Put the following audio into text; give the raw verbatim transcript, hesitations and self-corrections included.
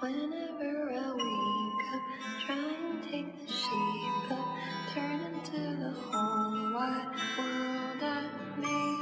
Whenever I wake up, try and take the shape up, turn into the whole wide world I made.